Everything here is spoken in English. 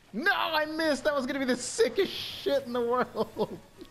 No, I missed. That was gonna be the sickest shit in the world.